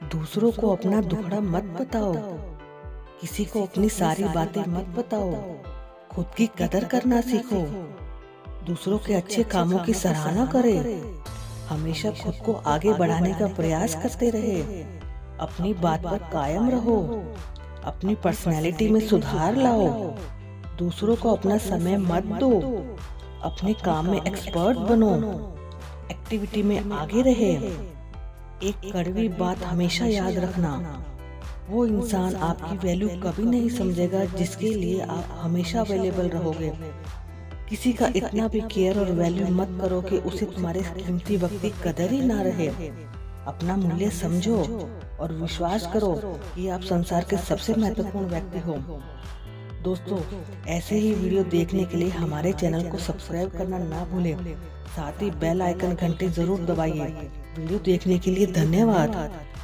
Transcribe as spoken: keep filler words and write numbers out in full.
दूसरों को अपना दुखड़ा मत बताओ, किसी को अपनी सारी बातें मत बताओ। खुद की कदर करना सीखो, दूसरों के अच्छे कामों की सराहना करें। हमेशा खुद को आगे बढ़ाने का प्रयास करते रहे। अपनी बात पर कायम रहो, अपनी पर्सनैलिटी में सुधार लाओ। दूसरों को अपना समय मत दो, अपने काम में एक्सपर्ट बनो, एक्टिविटी में आगे रहे। एक कड़वी बात हमेशा याद रखना, वो इंसान आपकी वैल्यू कभी नहीं समझेगा जिसके लिए आप हमेशा अवेलेबल रहोगे। किसी का इतना भी केयर और वैल्यू मत करो कि उसे तुम्हारे कीमती वक्त की कदर ही ना रहे। अपना मूल्य समझो और विश्वास करो कि आप संसार के सबसे महत्वपूर्ण व्यक्ति हो। दोस्तों, ऐसे ही वीडियो देखने के लिए हमारे चैनल को सब्सक्राइब करना ना भूलें। साथ ही बेल आइकन घंटी जरूर दबाइए। वीडियो देखने के लिए धन्यवाद।